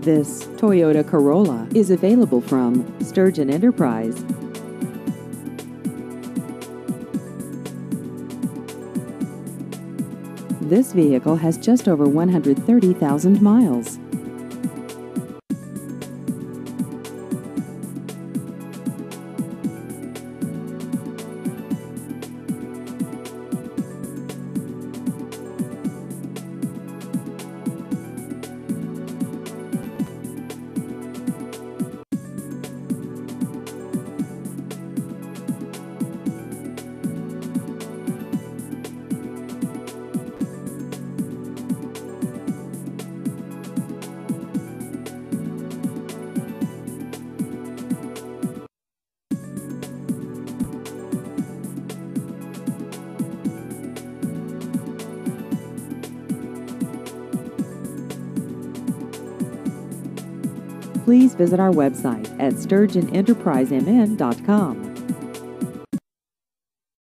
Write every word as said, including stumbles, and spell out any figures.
This Toyota Corolla is available from Sturgon Enterprise. This vehicle has just over one hundred thirty thousand miles. Please visit our website at sturgeon enterprise m n dot com.